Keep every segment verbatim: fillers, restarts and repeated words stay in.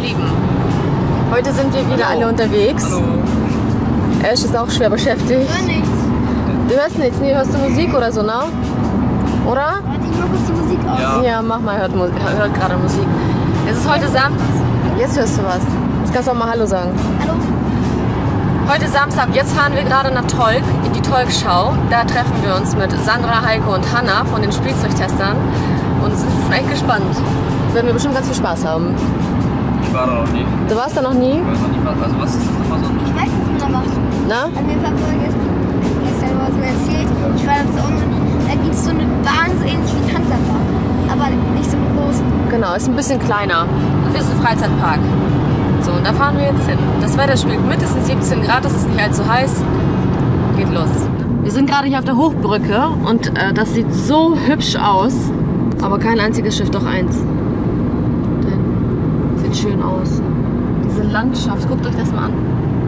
Lieben, heute sind wir wieder Hallo. alle unterwegs. Hallo. Ash ist auch schwer beschäftigt. Ich höre nichts. Du hörst nichts, nee, hörst du Musik oder so, ne? Oder? Warte, ich mach kurz die Musik aus. Ja, ja mach mal, hört, hört, hört gerade Musik. Es ist heute Samstag. Jetzt hörst du was. Jetzt kannst du auch mal Hallo sagen. Hallo. Heute Samstag, jetzt fahren wir gerade nach Tolk, in die Tolk-Schau. Da treffen wir uns mit Sandra, Heiko und Hanna von den Spielzeugtestern und sind schon echt gespannt. Werden wir bestimmt ganz viel Spaß haben. ich war da noch nie. Du warst da noch nie? Ich weiß noch nicht, was, also was ist das nochmal so? Ich weiß, was man da macht. Na? An mir Papa gestern, gestern was mir erzählt. Ich war da so unten. Da gibt es so eine Bahn, so ähnlich wie ein Hansapark. Aber nicht so eine große. Genau, ist ein bisschen kleiner. Das ist ein Freizeitpark. So, und da fahren wir jetzt hin. Das Wetter spielt mit, es sind siebzehn Grad, es ist nicht allzu heiß. Geht los. Wir sind gerade hier auf der Hochbrücke und äh, das sieht so hübsch aus. Aber kein einziges Schiff, doch eins. Denn, sieht schön aus. Diese Landschaft, guckt euch das mal an.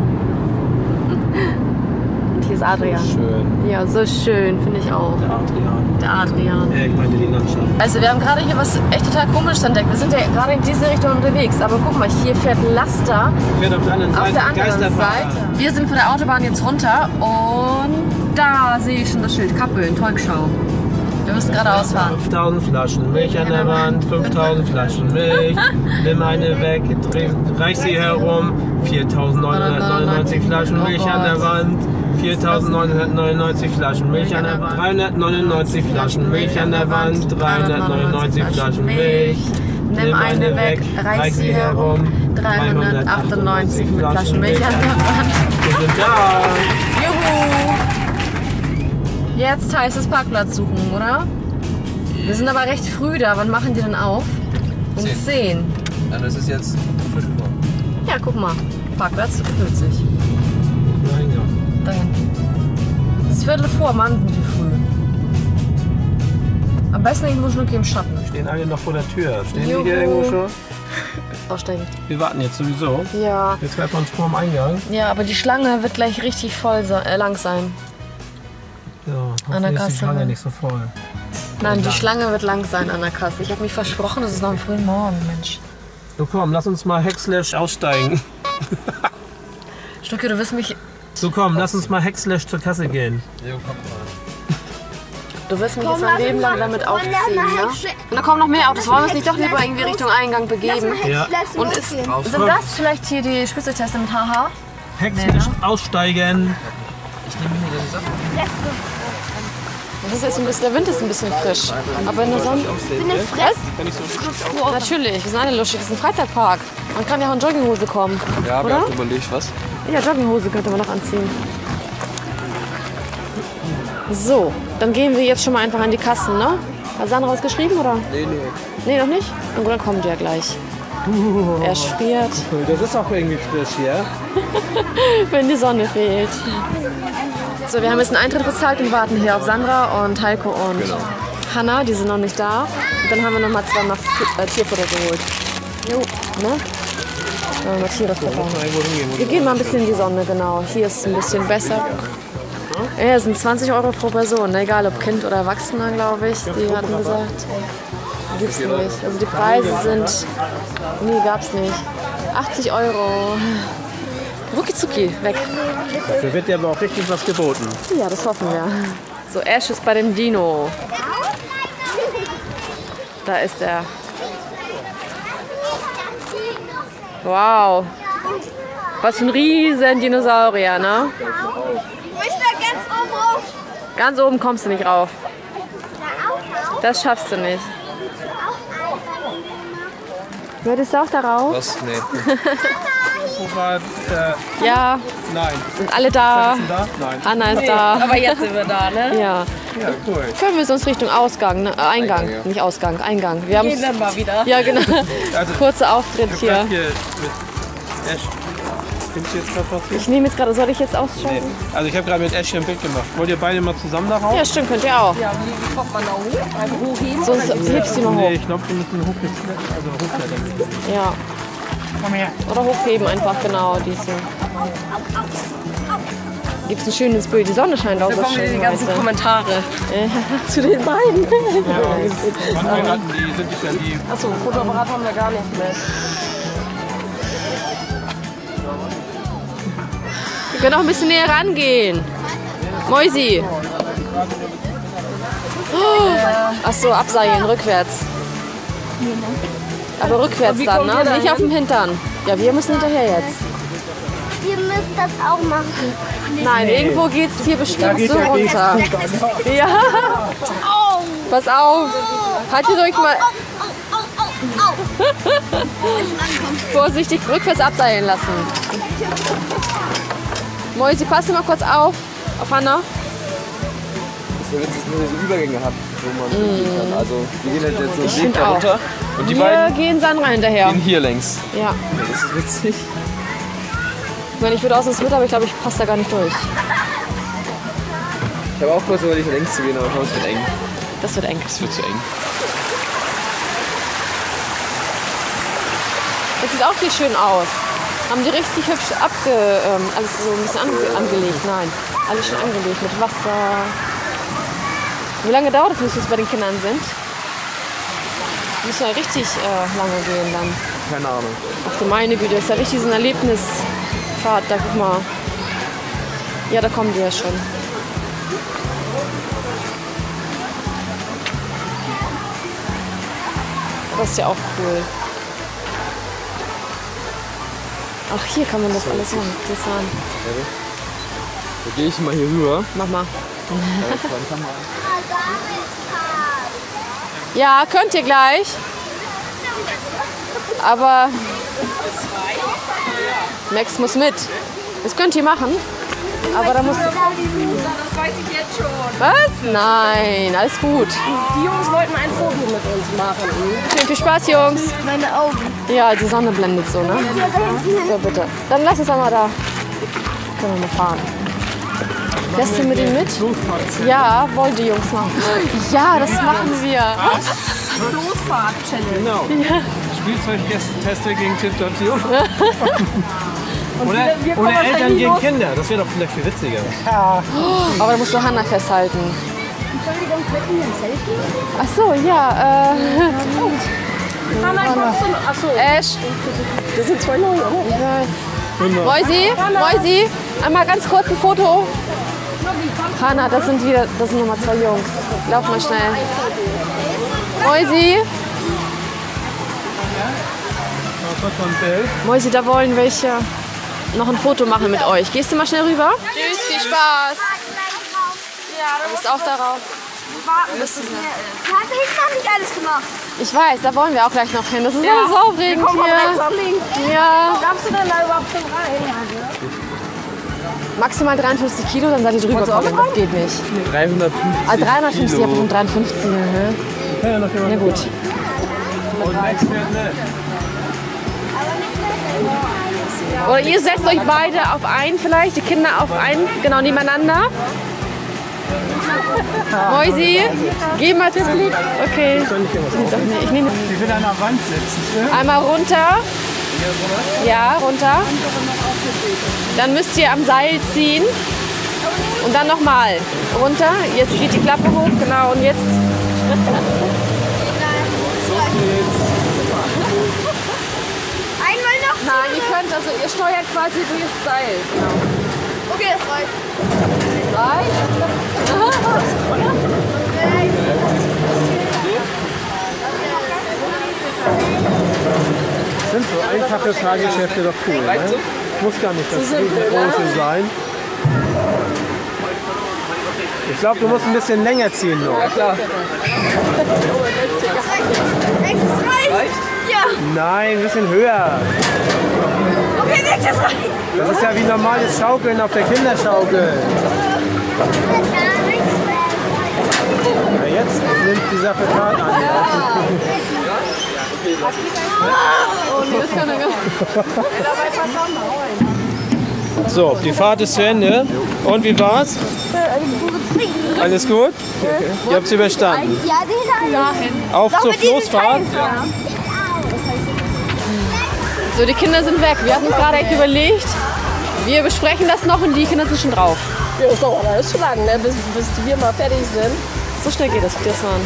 Und hier ist Adrian. So schön. Ja, so schön, finde ich auch. Der Adrian. Der Adrian. Ja, ich meine die Landschaft. Also wir haben gerade hier was echt total komisches entdeckt. Wir sind ja gerade in diese Richtung unterwegs. Aber guck mal, hier fährt ein Laster Ich auf der anderen Seite. auf der anderen Geisterfahrer. Seite. Wir sind von der Autobahn jetzt runter und da sehe ich schon das Schild Kappeln, Tolkschau. Wir müssen geradeaus fahren. fünftausend Flaschen Milch an der Wand, fünftausend Flaschen Milch, nimm eine weg, dreh, reich sie herum, viertausendneunhundertneunundneunzig Flaschen Milch an der Wand, viertausendneunhundertneunundneunzig Flaschen Milch an der Wand, dreihundertneunundneunzig Flaschen Milch an der Wand, dreihundertneunundneunzig Flaschen Milch, nimm eine weg, reich sie herum, dreihundertachtundneunzig Flaschen Milch an der Wand. Wir sind da! Juhu! Jetzt heißt es Parkplatz suchen, oder? Wir sind aber recht früh da. Wann machen die denn auf? Um Zehn. zehn. Ja, das ist jetzt fünf Uhr. Ja, guck mal. Parkplatz füllt sich. Nein, ja. Da hinten. Es ist Viertel vor, Mann, sind wir früh. Am besten irgendwo schon im Schatten. Stehen alle noch vor der Tür. Stehen Juhu. die hier irgendwo schon? Aussteigen. Wir warten jetzt sowieso. Ja. Wir treffen uns vor dem Eingang. Ja, aber die Schlange wird gleich richtig voll sein, äh, lang sein. Ja, An der hoffentlich ist Kasse, die Schlange ne? nicht so voll. Nein, die lang. Schlange wird lang sein an der Kasse. Ich habe mich versprochen, es ist noch am frühen Morgen, Mensch. So komm, lass uns mal Hackslash aussteigen. Stucki, du wirst mich, So komm, lass uns mal Hackslash zur Kasse gehen. du wirst mich jetzt mein Leben lang damit aufziehen, ne? Und da kommen noch mehr Autos. Wollen wir uns nicht doch lieber irgendwie Richtung Eingang begeben? Ja. Und ist, sind das vielleicht hier die Spielzeugtester mit Haha? Hackslash aussteigen. Das ist jetzt ein bisschen, der Wind ist ein bisschen frisch. Aber in der Sonne. Was? Natürlich, wir sind alle lustig. Das ist ein Freizeitpark. Man kann ja auch in Jogginghose kommen. Ja, oder? wir haben überlegt, was? Ja, Jogginghose könnte man noch anziehen. So, dann gehen wir jetzt schon mal einfach an die Kassen, ne? Hat Sandra was geschrieben, oder? Nee, nee. Nee, noch nicht? Na gut, dann kommt die ja gleich. Er friert, Das ist auch irgendwie frisch hier. wenn die Sonne fehlt. So, wir haben jetzt einen Eintritt bezahlt und warten hier auf Sandra und Heiko und Genau. Hanna. Die sind noch nicht da. Und dann haben wir noch mal zweimal äh, Tierfutter geholt. Jo, ne? Dann haben wir Tiere futtern. Wir gehen mal ein bisschen in die Sonne, genau. Hier ist es ein bisschen besser. Ja, es sind zwanzig Euro pro Person, ne? Egal ob Kind oder Erwachsener, glaube ich. Die hatten gesagt. Gibt's nicht. Also die Preise sind. Nee, gab's nicht. achtzig Euro. Rucki weg. Da wird dir aber auch richtig was geboten. Ja, das hoffen wir. So, Ash ist bei dem Dino. Da ist er. Wow. Was für ein riesen Dinosaurier, ne? Ich da ganz oben rauf. Ganz oben kommst du nicht rauf. Das schaffst du nicht. Würdest du auch darauf? Was? Nee. Wo war der? Ja, Nein. sind alle da. Sind da? Nein. Hanna ist da. Aber jetzt sind wir da, ne? Ja. Ja, cool. Können wir uns Richtung Ausgang, ne? äh, Eingang, Eingang, ja. nicht Ausgang, Eingang. Wir haben Gehen dann mal wieder. ja genau. Also, Kurzer Auftritt ich hier. hab hier mit Ash. Nimmst du jetzt gerade was hier? Ich nehme jetzt gerade, soll ich jetzt ausschalten? Nee. Also ich habe gerade mit Ash hier ein Bild gemacht. Wollt ihr beide mal zusammen da rauf? Ja, stimmt, könnt ihr auch. Ja, wie, wie kommt man da hoch? Einfach hochheben? So, so hebst du mal Nee, hoch. ich glaube, wir müssen hochklettern. Also hochklettern. Ja. Komm her. Oder hochheben einfach, genau, diese. Gibt es ein schönes Bild. Die Sonne scheint auch Da so kommen wieder die schön ganzen heute. Kommentare. Ja, zu den beiden. Ja. Wann heiraten die? Sind die dann die? Achso, Fotoapparat haben wir gar nicht mit. Wir können auch ein bisschen näher rangehen. Mäusi. Oh. Ach so, abseilen, rückwärts. Aber rückwärts dann, ne? Nicht auf dem Hintern. Ja, wir müssen hinterher jetzt. Wir müssen das auch machen. Nein, irgendwo geht's hier bestimmt so runter. Ja. Pass auf. Haltet euch mal. Vorsichtig rückwärts abseilen lassen. Mäusi, pass mal kurz auf. Auf Hanna. Das wäre witzig, wenn ihr so Übergänge habt, wo man gehen kann. Also, wir gehen jetzt so einen Weg find da auch. runter. Und die Wir beiden gehen Sandra hinterher. gehen hier längs. Ja. Das ist witzig. Ich meine, ich würde aus mit, aber ich glaube, ich passe da gar nicht durch. Ich habe auch kurz überlegt, längs zu gehen, aber es wird eng. Das wird eng. Es wird zu eng. Das sieht auch hier schön aus. Haben die richtig hübsch abge, ähm, alles so ein bisschen ange angelegt. Nein, alles schon angelegt mit Wasser. Wie lange dauert es, bis wir bei den Kindern sind? Müssen ja richtig äh, lange gehen dann. Keine Ahnung. Ach du meine Güte, das ist ja richtig so eine Erlebnisfahrt. Da guck mal. Ja, da kommen die ja schon. Das ist ja auch cool. Ach, hier kann man das alles machen. Das an. Da gehe ich mal hier rüber. Mach mal. Ja, könnt ihr gleich. Aber Max muss mit. Das könnt ihr machen. Aber da muss. Das weiß ich jetzt schon. Was? Nein, alles gut. Die Jungs wollten ein Foto mit uns machen. Schön viel Spaß, Jungs. Meine Augen. Ja, die Sonne blendet so, ne? So, bitte. Dann lass uns einmal da. Können wir mal fahren. Fährst du mit ihnen mit? Ja, wollen die Jungs machen. Ja, das machen wir. Floßfahrt-Challenge. Genau. Spielzeugteste gegen Situation. Oder, wir oder kommen Eltern wahrscheinlich gegen los. Kinder. Das wäre doch vielleicht viel witziger. Aber da musst du Hannah festhalten. Entschuldigung, können wir ein Selfie? Ach so, ja. Äh, Hannah, kommst du noch? Achso, Ash. das sind zwei neue, oder? Moisi, Moisi, einmal ganz kurz ein Foto. Hannah, das sind wieder, das sind nochmal zwei Jungs. Lauf mal schnell. Moisi, Moisi, da wollen welche noch ein Foto machen mit euch. Gehst du mal schnell rüber? Tschüss, viel Spaß. Du bist auch darauf. Habe ich noch nicht alles gemacht. Ich weiß, da wollen wir auch gleich noch hin. Das ist alles aufregend Komm mal rechts hier. nach links. Ja. Darfst du denn da überhaupt schon rein? Maximal dreiundfünfzig Kilo, dann seid ihr drüber gekommen. Das geht nicht. dreihundertfünfzig Ah, dreihundertfünfzig, Kilo. ja, bestimmt dreiundfünfzig. Ne? Ja gut. Und Max fährt mit. Oder ihr setzt euch beide auf einen vielleicht, die Kinder auf einen, genau nebeneinander. Moisi, geh mal zum Blick. Okay. Ich nehme Ich will an der Wand sitzen. einmal runter. Ja, runter. Dann müsst ihr am Seil ziehen. Und dann nochmal runter. Jetzt geht die Klappe hoch, genau. Und jetzt. Einmal noch. Nein, ihr könnt, also ihr steuert quasi durch das Seil. Genau. Okay, das reicht. Reicht? Sind so einfache Fahrgeschäfte doch cool, ne? Muss gar nicht das große sein. Ich glaube, du musst ein bisschen länger ziehen noch. Ja, klar. Nächstes reicht. Ja. Nein, ein bisschen höher. Okay, nächstes reicht. Das ist ja wie normales Schaukeln auf der Kinderschaukel. Na, jetzt nimmt die Sache Fahrt an. So, die Fahrt ist zu Ende. Und wie war's? Alles gut? Ihr habt es überstanden. Ja, den Auf zur Floßfahrt. So, die Kinder sind weg. Wir hatten uns gerade echt überlegt, wir besprechen das noch und die Kinder sind schon drauf. Ja, das dauert alles zu lang, ne? bis, bis wir mal fertig sind. So schnell geht das, das waren.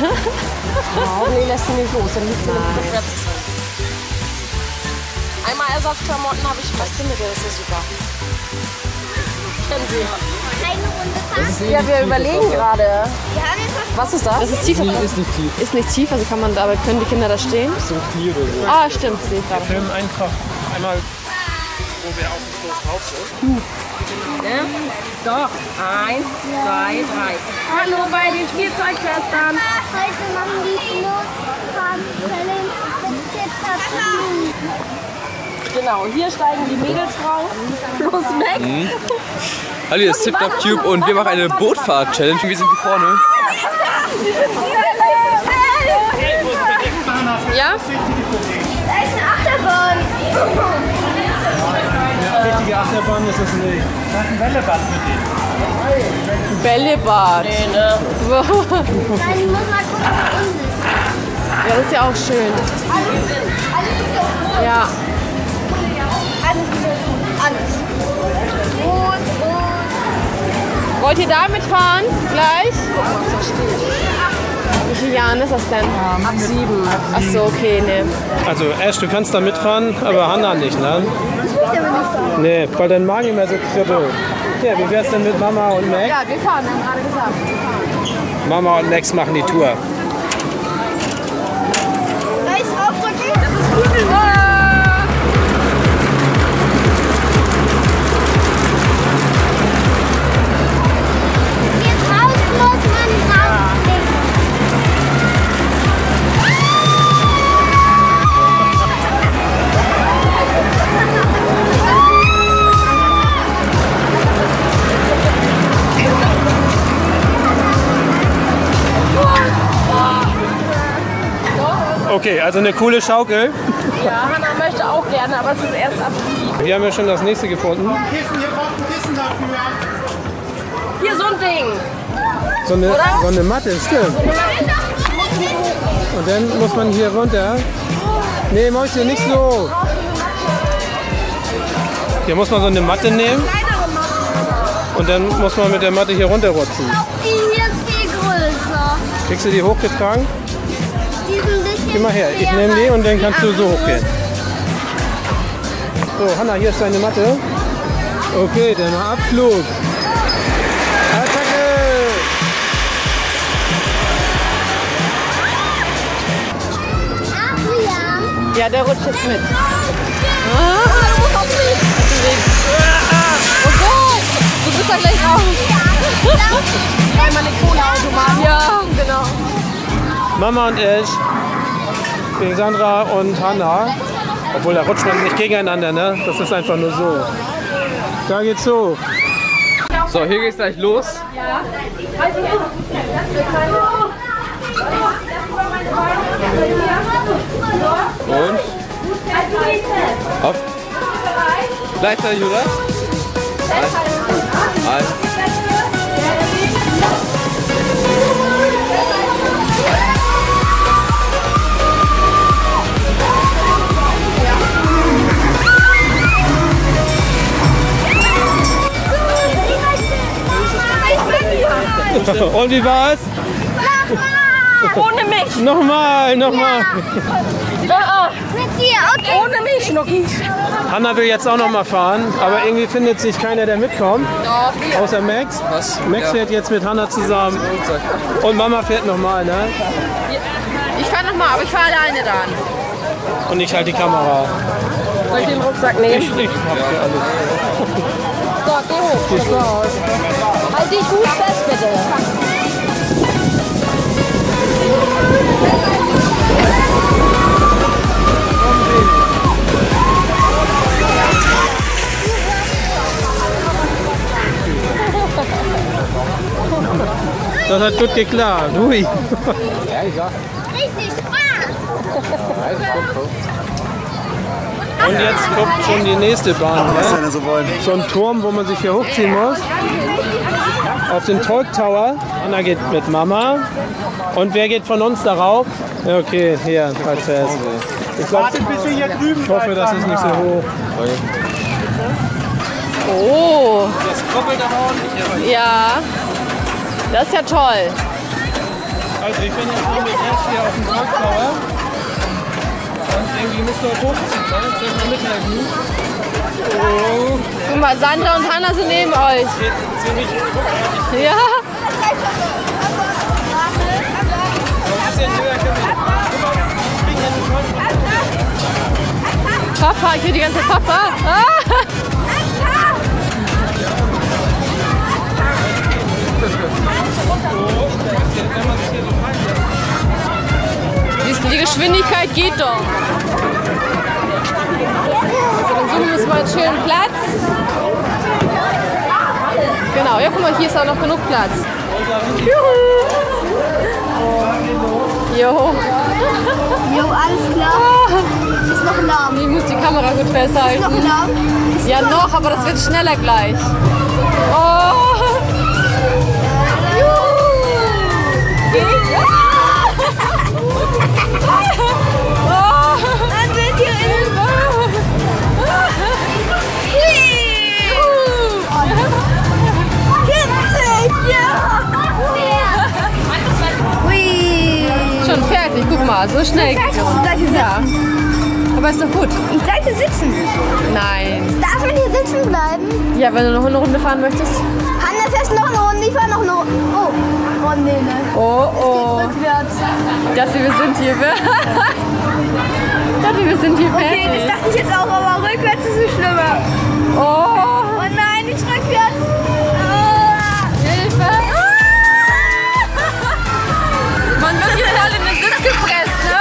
Oh, nee, lässt du nicht los. Dann liegt sie Nein. rückwärts. Einmal Ersatzklamotten habe ich was. Findet ihr, das ist super. Kennen Sie. Eine Runde fahren. Ja, wir überlegen gerade. Wir haben jetzt was. Was ist das? Das ist tief. Nee, ist nicht tief. Ist nicht tief, also kann man, aber können die Kinder da stehen? So ein Knie oder so. Ah, stimmt, sehe ich gerade. Filmen einfach einmal, wo wir auf dem Floß drauf sind. Ne? Doch. Eins, zwei, drei. Hallo bei den Spielzeugschwestern. Heute machen die Floßfahren-Challenge mit Zippertouren. Genau, hier steigen die Mädels drauf. Los, Max. Mhm. Hallo, hier ist Tip Top Tube und wir machen eine Bootfahrt-Challenge und wir sind hier vorne. Ja? Da ist eine Achterbahn. Richtige Achterbahn ist es nicht. Das ist ein Bällebad mit denen. Bällebad. Nee, ne? Wow. Dann muss man gucken, was unten ist. Ja, das ist ja auch schön. Alles, alles ist so gut. Ja. Alles ist so gut. Alles. Rot, rot. Wollt ihr da mitfahren? Gleich? Wie viele Jahre ist das denn? Ab sieben. Ach so, okay, ne. Also Ash, du kannst da mitfahren, aber Hannah nicht, ne? Nee, weil dein Magen immer so kribbelt. Ja, wie wär's denn mit Mama und Max? Ja, wir fahren, wir haben gerade gesagt. Wir fahren. Mama und Max machen die Tour. Soll ich draufdrücken? Hier draußen muss man draufklicken. Okay, also eine coole Schaukel. Ja, Hannah möchte auch gerne, aber es ist erst ab sieben. Wir haben ja schon das nächste gefunden. Hier so ein Ding. So eine, so eine Matte, stimmt. Und dann muss man hier runter. Nee, Mäuschen, nicht so. Hier muss man so eine Matte nehmen. Und dann muss man mit der Matte hier runterrutschen. Die hier ist viel größer. Kriegst du die hochgetragen? Die ist ein bisschen Geh mal her, ich nehme die und dann kannst du so hochgehen. So, Hannah, hier ist deine Matte. Okay, dann mal Abflug. Attacke! Adrian. Ja, der rutscht jetzt mit. Oh Gott, du bist da gleich raus. Einmal eine Cola-Automat. Ja, genau. Mama und ich, gegen Sandra und Hannah. Obwohl, da rutscht man nicht gegeneinander, ne? Das ist einfach nur so. Da geht's hoch. So, hier geht's gleich los. Und? Hopp. Gleichzeitig, oder? Eins. Eins. Und wie war's? Ohne mich. Nochmal, nochmal. Ja. Mit dir, okay. Ohne mich, Schnucki. Hannah will jetzt auch noch mal fahren, aber irgendwie findet sich keiner, der mitkommt. Außer Max. Was? Max Ja. fährt jetzt mit Hannah zusammen. Und Mama fährt nochmal, ne? Ich fahre nochmal, aber ich fahre alleine dann. Und ich halte die Kamera. Soll ich den Rucksack nehmen? Ich, ich hab für alles. So, geh hoch. Viel Spaß. Halt dich gut fest, bitte. Das hat gut geklappt. Hui. Richtig Spaß. Und jetzt kommt schon die nächste Bahn. Ne? So ein Turm, wo man sich hier hochziehen muss. Auf den Talk Tower. Anna geht mit Mama. Und wer geht von uns darauf? Ja, okay, hier, halt fest. Ich, glaub, ich hoffe, das ist nicht so hoch. Oh, Das koppelt aber ordentlich. ja. Das ist ja toll. Also ich bin jetzt hier mit Ash hier auf dem Talk Tower. Irgendwie müsst ihr euch hochziehen, ne? Soll ich mal mithelfen? Oh. Guck mal, Sandra und Hanna sind neben euch. Ziemlich ruckartig. Ja. Ein bisschen höher können wir. Guck mal, springen in den Kopf. Papa, ich höre die ganze Zeit Papa. Ah. Siehst du, die Geschwindigkeit geht doch. So, dann suchen wir uns mal einen schönen Platz. Genau, ja guck mal, hier ist auch noch genug Platz. Juhu. Jo. Jo, alles klar. Ist noch lahm. Ich muss die Kamera gut festhalten. Ist noch lahm. Ist Ja, noch, aber das wird schneller gleich. Oh. Dann sind wir in Schon fertig, guck mal, so schnell geht es. Ja. Aber ist doch gut. Ich bleibe sitzen. Nein. Darf man hier sitzen bleiben? Ja, wenn du noch eine Runde fahren möchtest. Hanna fährst noch eine Runde, ich fahr noch eine Runde. Oh, oh nee, ne. Oh, oh. Rückwärts. Ich dachte, wir sind hier. Ich dachte, wir sind hier Okay, das fertig. dachte ich jetzt auch, aber rückwärts ist es schlimmer. Oh. Oh nein, nicht rückwärts. Oh. Hilfe. Man wird hier alle in den Sitz gepresst, ne?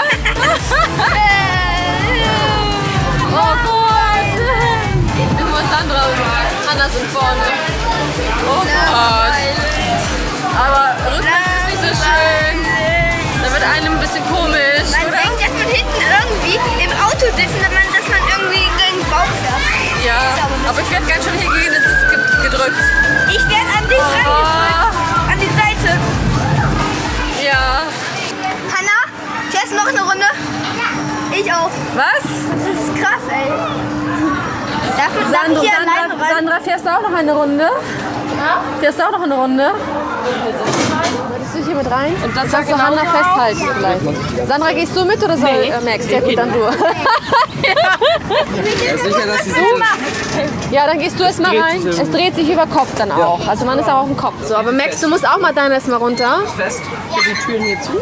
Oh Gott! Ich muss Sandra Hanna sind vorne. Oh Gott! Aber rückwärts ist nicht so schön. Da wird einem ein bisschen komisch, Man oder? denkt, dass man hinten irgendwie im Auto sitzt, dass man, dass man irgendwie gegen den Bauch fährt. Ja, aber ich werde ganz schön hier gegen den Sitz ge- gedrückt. Ich werde an dich Oh. reingedrückt. An die Seite. Ja. Hanna, fährst du noch eine Runde? Ich auch. Was? Das ist krass, ey. Darf man darf Sandra, ich hier alleine Sandra, rein? Sandra, fährst du auch noch eine Runde? Ja? Fährst du auch noch eine Runde? Würdest du hier mit rein? Und dann kannst du Hanna festhalten vielleicht. Sandra, gehst du mit oder soll nee. äh, Max? Ja gut, dann du. Ja, sicher, dass sie so Ja, dann gehst du erst mal rein. Es dreht sich über Kopf dann auch. Also man ist auch auf dem Kopf. So, aber Max, du musst auch mal dann erst mal runter. fest. Sind die Türen hier zu?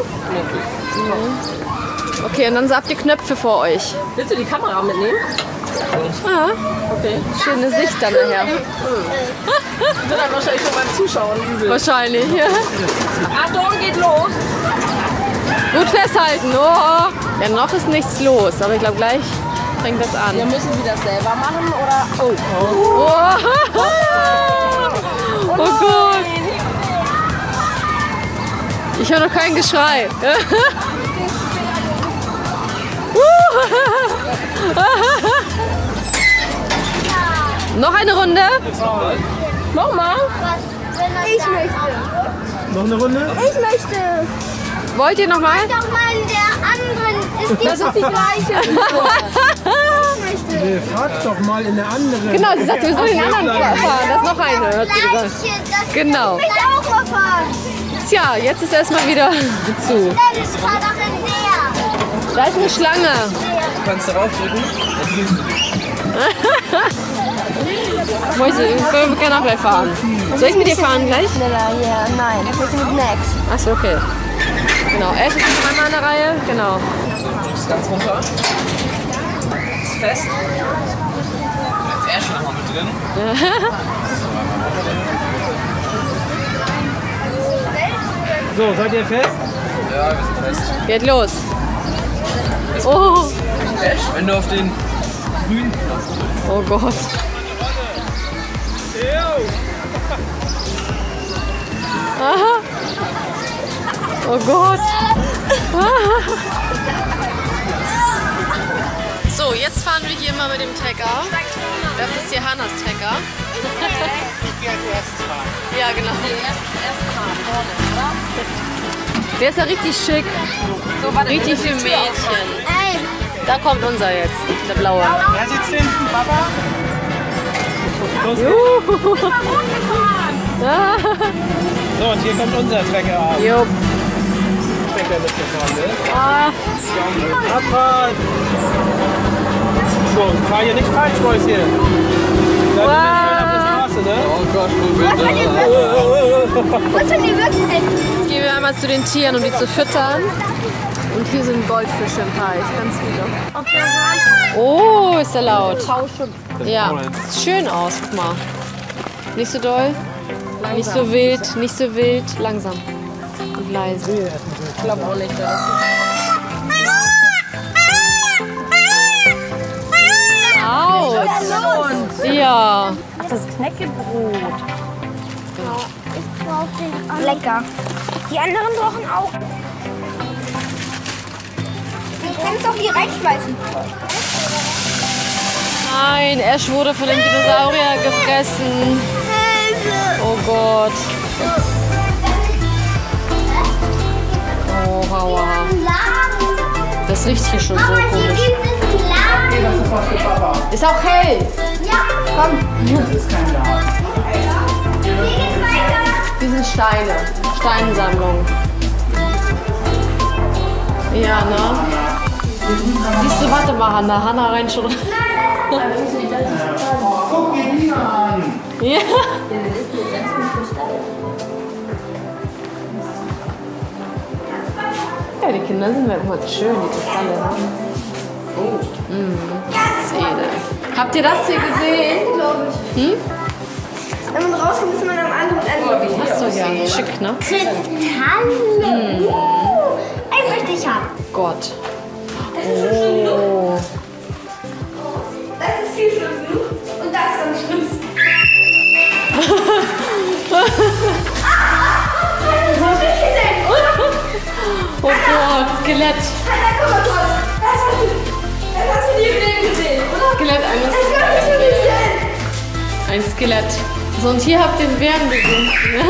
Okay, und dann habt ihr Knöpfe vor euch. Willst du die Kamera mitnehmen? Ah, Okay. schöne Sicht dann nachher. Dann dann wahrscheinlich schon beim Zuschauen übel. Wahrscheinlich. Ja. Achtung, geht los. Gut festhalten. Oh. Ja, noch ist nichts los, aber ich glaube gleich fängt das an. Wir müssen wir das selber machen oder? Oh. Oh, oh Gott. Ich höre noch kein Geschrei. Noch eine Runde? Nochmal. Ich möchte. Noch eine Runde? Ich möchte. Wollt ihr noch mal? Doch mal in der anderen. Ist die das ist die gleiche. Ich möchte. Nee, fragt doch mal in der anderen. Genau, sie sagt, wir sollen den anderen fahren. Das ist noch eine, hat sie gesagt. Gleiche. Das Genau. Ich möchte auch mal fahren. Tja, jetzt ist erstmal wieder zu. Denn ich fahr doch in der. Da ist eine Schlange. Du kannst darauf drücken. Mäuse, wir können auch gleich fahren. Soll ich mit dir fahren gleich? Schneller hier. Nein, ich möchte mit Max. Achso, okay. Genau, Ash ist dreimal in der Reihe. Genau. Ist ganz runter. Ist fest. Jetzt Ash nochmal mit drin. So, seid ihr fest? Ja, wir sind fest. Geht los. Oh, Ash, wenn du auf den grünen Knopf drückst. oh Gott. Aha. Oh Gott. So, jetzt fahren wir hier mal mit dem Trecker. Das ist hier Hannas Trecker. Ja, genau. Der ist ja richtig schick. Richtig für Mädchen. Ey, Da kommt unser jetzt, der blaue. Wer sitzt hinten, Papa? Juhu. Ah. So, und hier kommt unser Trecker ab. Jupp. Gepäcker mitgefahren bist. Ah, Abfahrt! Schon, fahr hier nicht falsch, Mäuschen. Bleib Wow. nicht auf der Straße, ne? Oh Gott, wo Was bitte? von den Würsten? Was von den Würsten? jetzt gehen wir einmal zu den Tieren, um die zu füttern. Und hier sind Goldfische im Teich, ganz viele. Oh, ist der laut. Ja, sieht schön aus, guck mal. Nicht so doll, nicht so wild, nicht so wild, langsam und leise. Ich glaube auch nicht, dass Out. Ja. Ach, das Knäckebrot. Ich brauche den. Lecker. Die anderen brauchen auch. Du kannst auch hier reinschmeißen. Nein, Ash wurde von dem Dinosaurier gefressen. Oh Gott. Oh, Hauer. Das riecht hier schon so Aber hier komisch. gibt es Laden. Ist auch hell. Ja. Komm. Hier geht's weiter. Die sind Steine. Steinsammlung. Ja, ne? Siehst du, warte mal, Hanna. Hanna rein schon. Guck dir die an! Ja. Ja, die Kinder sind ja immer schön, die Kristalle. Ne? Oh. Mhm. Zähne. Habt ihr das hier gesehen? Hm? Wenn man rauskommt, ist man am anderen Ende. Achso, ja. Schick, ne? Kristalle. Uh, ein richtig hart. Gott. Das ist schon schlimm genug. Oh. Das ist viel schlimm genug. Und das ist am schlimmsten. Oh Gott, Skelett. Hanna, guck mal kurz. Das hast du, das hast du nie im Leben gesehen, oder? Skelett eines Das ist wirklich nicht schön. Ein Skelett. So, und hier habt ihr den Bären gesehen.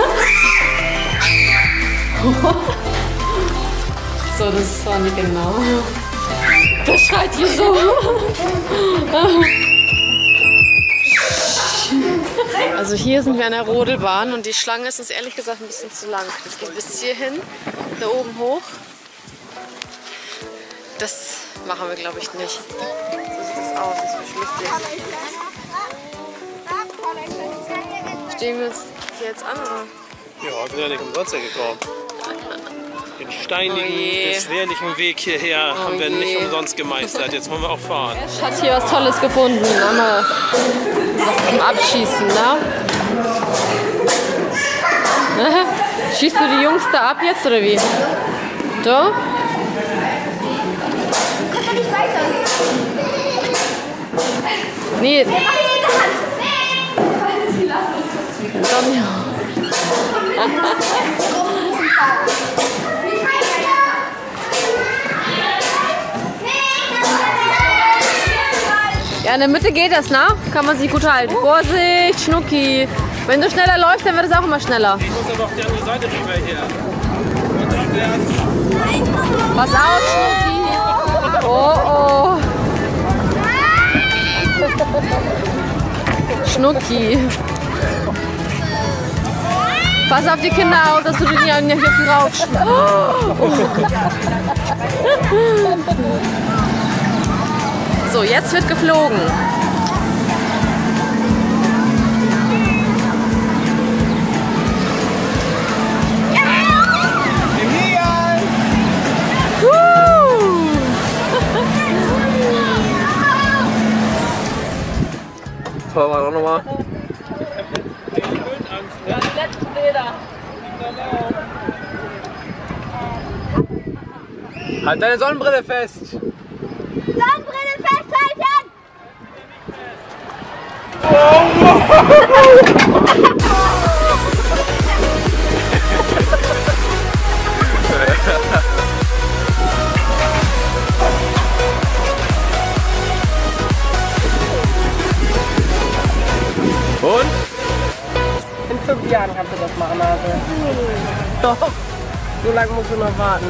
So, das war nicht genau. Das schreit hier so. Also hier sind wir an der Rodelbahn und die Schlange ist uns ehrlich gesagt ein bisschen zu lang. Das geht bis hierhin, da oben hoch. Das machen wir, glaube ich, nicht. So sieht das aus, das ist lustig. Stehen wir uns hier jetzt an, oder? Ja, sind ja nicht umsonst gekommen. Den steinigen, Oh je. beschwerlichen Weg hierher haben wir je. nicht umsonst gemeistert. Jetzt wollen wir auch fahren. Ich hatte hier was Tolles gefunden. Einmal was zum Abschießen, ne? Schießt du die Jungs da ab jetzt, oder wie? Da? Kommt doch nicht weiter. Nee. Mach ich mit der Hand. Dann, ja. Ja, in der Mitte geht das, ne? Kann man sich gut halten. Vorsicht, Schnucki. Wenn du schneller läufst, dann wird es auch immer schneller. Ich muss aber auf die andere Seite rüber hier. Und abwärts. Pass auf, Schnucki. Oh, oh. Schnucki. Pass auf die Kinder auf, dass du die nicht hier raufst. Oh. So, jetzt wird geflogen. Wollen wir auch nochmal? Halt deine Sonnenbrille fest! Sonnenbrille festhalten! Und? In fünf Jahren kannst du das machen, also. Doch. So lange musst du noch warten.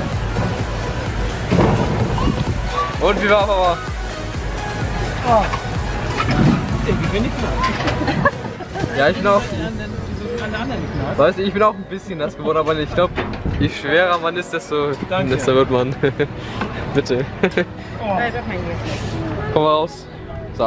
Und wie war Papa? Oh. Ich bin nicht nass. Ja, ich bin auch. Alle anderen nicht nass. Weißt du, ich bin auch ein bisschen nass geworden, aber ich glaube, Je schwerer man ist, desto, Danke. desto wird man. Bitte. Komm mal raus. So.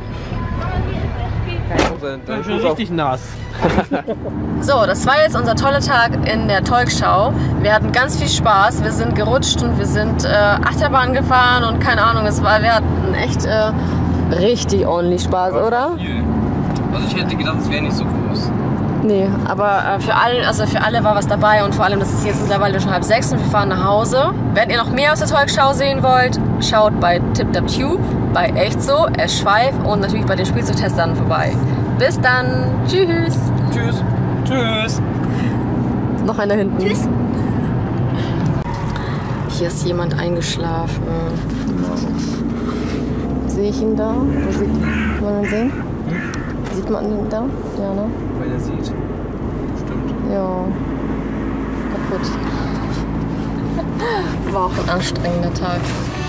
Ich bin richtig nass. So, das war jetzt unser toller Tag in der Talkshow. Wir hatten ganz viel Spaß. Wir sind gerutscht und wir sind äh, Achterbahn gefahren und keine Ahnung, es war, wir hatten echt äh, richtig ordentlich Spaß, oder? Viel. Also ich hätte gedacht, es wäre nicht so groß. Nee, aber äh, für, alle, also für alle war was dabei und vor allem, das ist jetzt mittlerweile schon halb sechs und wir fahren nach Hause. Wenn ihr noch mehr aus der Talkshow sehen wollt, schaut bei TipTapTube, bei Echt so, Eschweif und natürlich bei den Spielzeugtestern vorbei. Bis dann. Tschüss. Tschüss. Tschüss. Noch einer hinten. Tschüss. Hier ist jemand eingeschlafen. Sehe ich ihn da? Wo sieht, kann man ihn sehen? Sieht man ihn da? Ja, ne? Weil er sieht. Stimmt. Ja. Kaputt. War auch ein anstrengender Tag.